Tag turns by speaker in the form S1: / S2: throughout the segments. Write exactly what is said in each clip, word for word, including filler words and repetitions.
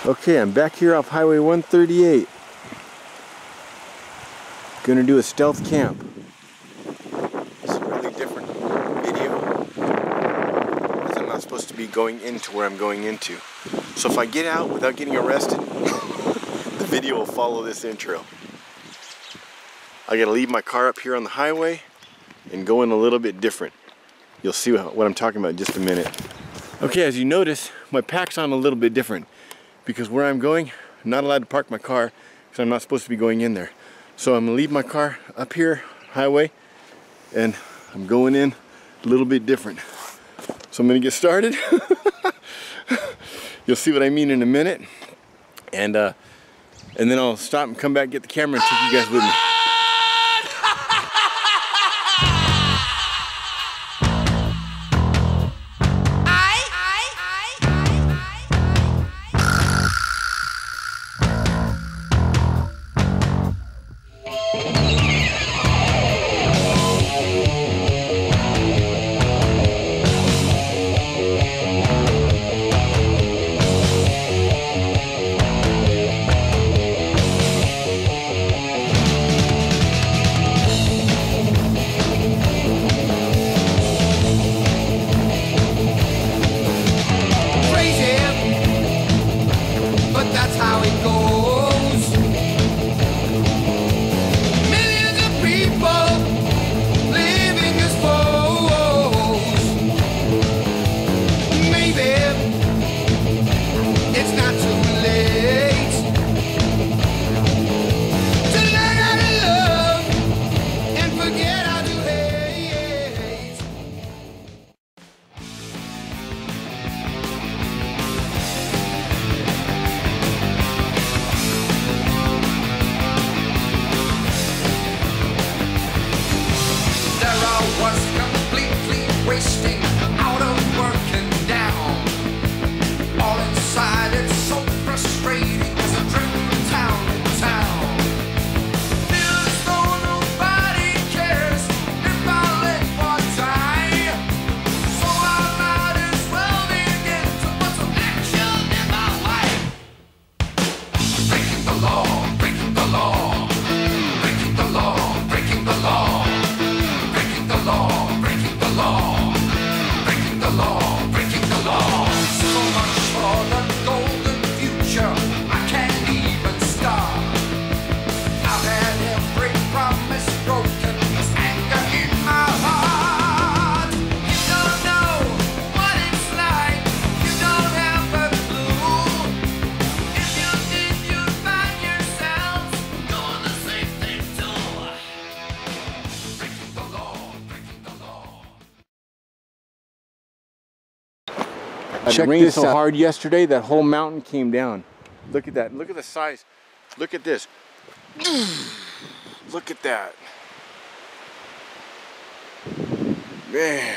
S1: Okay, I'm back here off Highway one thirty-eight. Gonna do a stealth camp. It's a really different video, because I'm not supposed to be going into where I'm going into. So if I get out without getting arrested, the video will follow this intro. I gotta leave my car up here on the highway and go in a little bit different. You'll see what I'm talking about in just a minute. Okay, as you notice, my pack's on a little bit different because where I'm going, I'm not allowed to park my car because I'm not supposed to be going in there. So I'm gonna leave my car up here, highway, and I'm going in a little bit different. So I'm gonna get started. You'll see what I mean in a minute. And, uh, and then I'll stop and come back, get the camera, and take you guys with me. It rained so hard yesterday that whole mountain came down. Look at that. Look at the size. Look at this. Look at that. Man.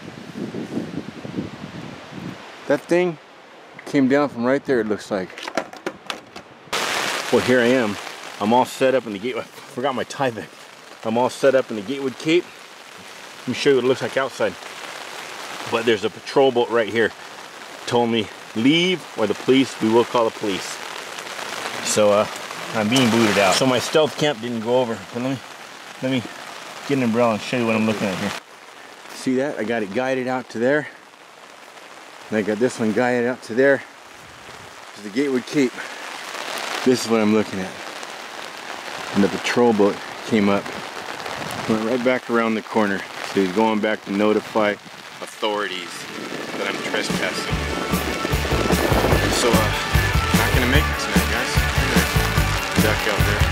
S1: That thing came down from right there, it looks like. Well, here I am. I'm all set up in the gate. I forgot my tie bag. I'm all set up in the Gatewood Cape. Let me show you what it looks like outside. But there's a patrol boat right here. Told me leave or the police, we will call the police. So uh, I'm being booted out. So my stealth camp didn't go over. But let me let me get an umbrella and show you what I'm looking at here. See that? I got it guided out to there. And I got this one guided out to there. This is the Gatewood Cape. This is what I'm looking at. And the patrol boat came up, went right back around the corner. So he's going back to notify authorities that I'm trespassing. So, uh, not gonna make it tonight, guys. I'm gonna duck out there.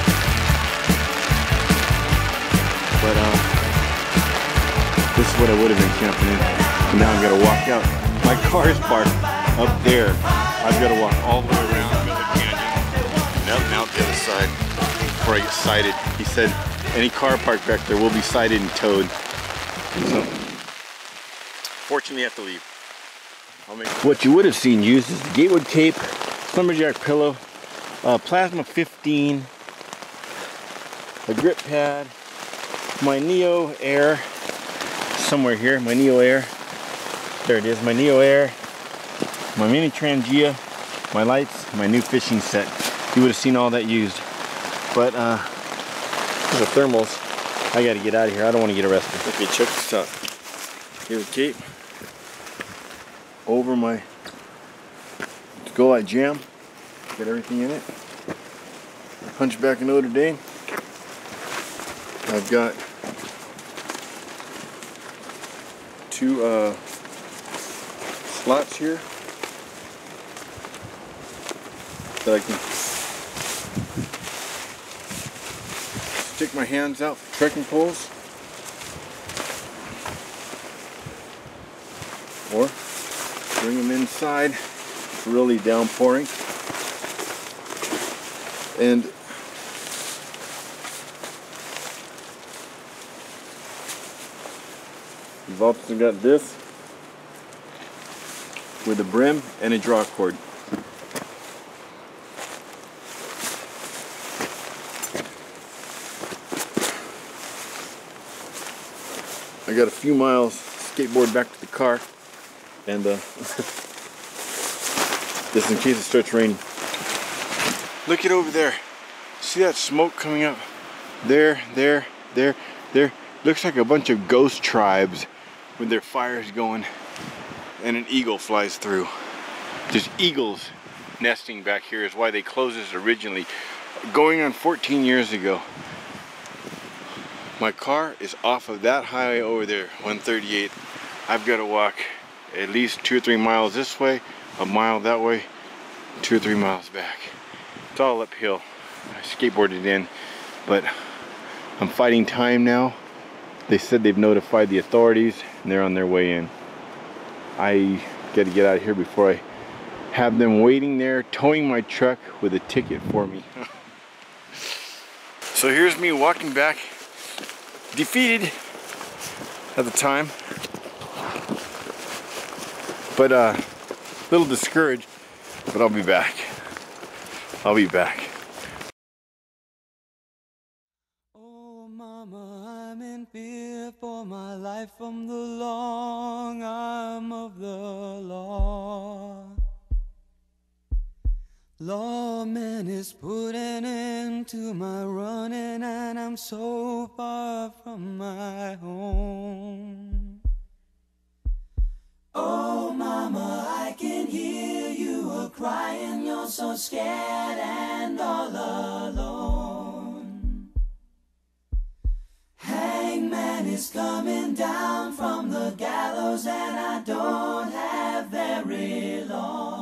S1: But, uh, this is what I would have been camping in. And now I've got to walk out. My car is parked up there. I've got to walk all the way around the canyon and out and out the other side before I get cited. He said any car parked back there will be cited and towed. So, fortunately, I have to leave. I'll make what you would have seen used is the Gatewood Cape, lumberjack pillow, uh, plasma fifteen, a grip pad, my Neo Air, somewhere here, my Neo Air, there it is, my Neo Air, my mini Trangia, my lights, my new fishing set. You would have seen all that used. But uh, the thermals. I gotta get out of here. I don't want to get arrested. Okay, check this out. Here's the cape. Over my Go Light jam. Get everything in it. Hunchback of Notre Dame. I've got two uh, slots here that I can stick my hands out for trekking poles, or bring them inside. It's really downpouring, and you've also got this with a brim and a draw cord. I got a few miles skateboard back to the car, and uh, just in case it starts raining. Look at over there. See that smoke coming up? There, there, there, there. Looks like a bunch of ghost tribes with their fires going, and an eagle flies through. There's eagles nesting back here is why they closed this originally. Going on fourteen years ago. My car is off of that highway over there, one thirty-eight. I've got to walk at least two or three miles this way, a mile that way, two or three miles back. It's all uphill. I skateboarded in, but I'm fighting time now. They said they've notified the authorities and they're on their way in. I got to get out of here before I have them waiting there, towing my truck with a ticket for me. So here's me walking back, defeated at the time, but uh, a little discouraged, but I'll be back. I'll be back.
S2: Oh mama, I'm in fear for my life from the long arm of the law. Lawman is putting an end to my running, and I'm so far from my home. Oh mama, I can hear you a-crying, you're so scared and all alone. Hangman is coming down from the gallows, and I don't have very long.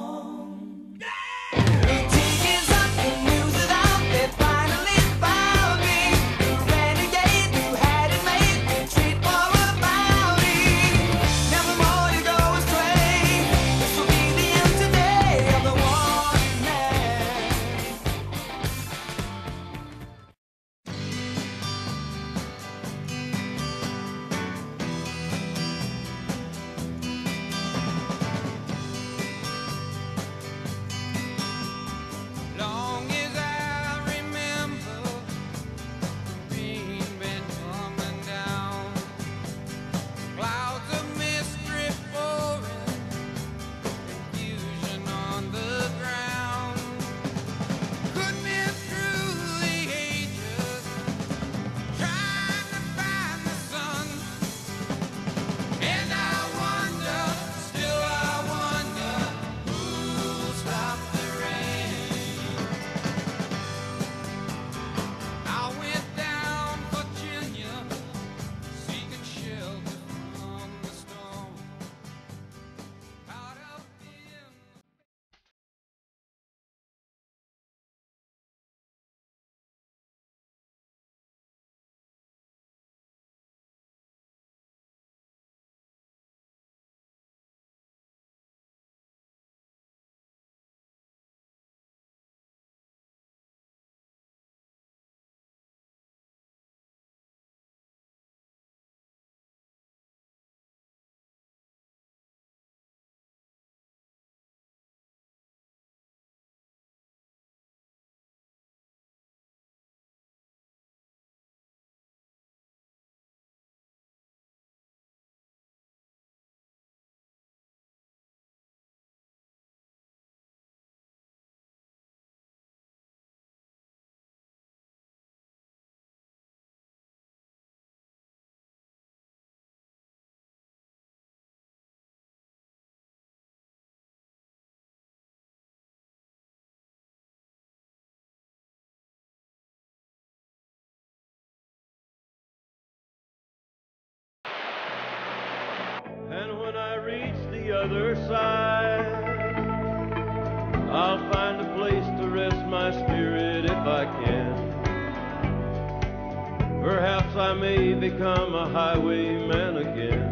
S3: And when I reach the other side, I'll find a place to rest my spirit if I can. Perhaps I may become a highwayman again.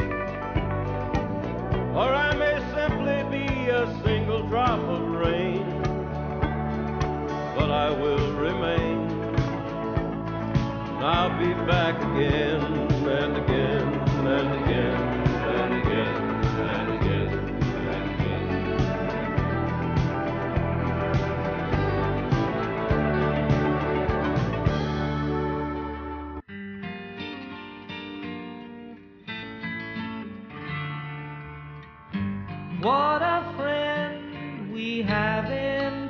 S3: Or I may simply be a single drop of rain. But I will remain. And I'll be back again and again and again and again and again and again.
S4: What a friend we have in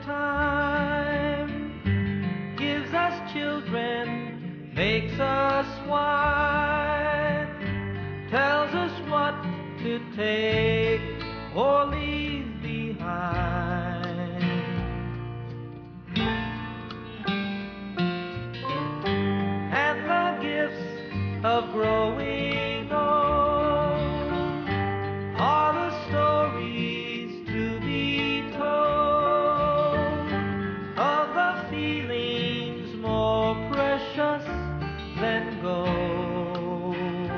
S4: time, gives us children, makes us wise, tells us what to take or leave behind. And the gifts of growing old are the stories to be told of the feelings more precious than gold.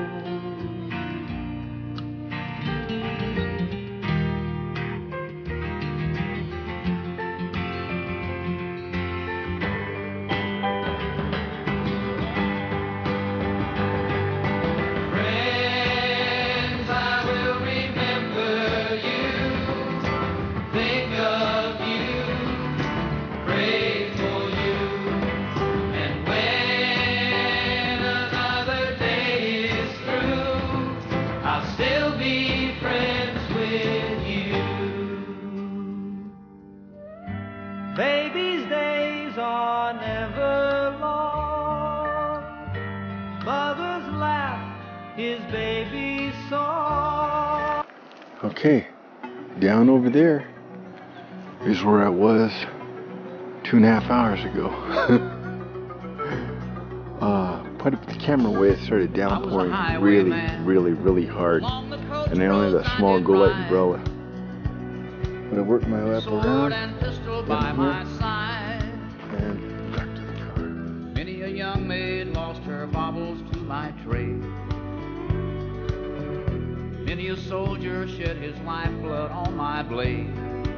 S4: Friends, I will remember you, think of you, pray for you, and when another day is through, I'll still be friends with you. Baby's days are never long, mother's laugh is baby's song.
S1: Okay, down over there is where I was two and a half hours ago. uh, put up the camera away, it started downpouring really, really, really hard. And I only had a small Go Light umbrella. But I worked my way up around
S4: And pistol by
S1: down
S4: my
S1: here,
S4: side.
S1: and back to the car.
S4: Many a young maid lost her baubles to my trade. Many a soldier shed his lifeblood on my blade.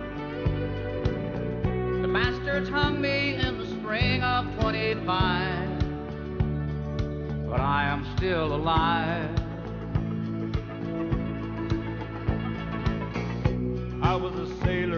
S4: The bastards hung me in the spring of twenty-five, but I am still alive.
S3: I was a sailor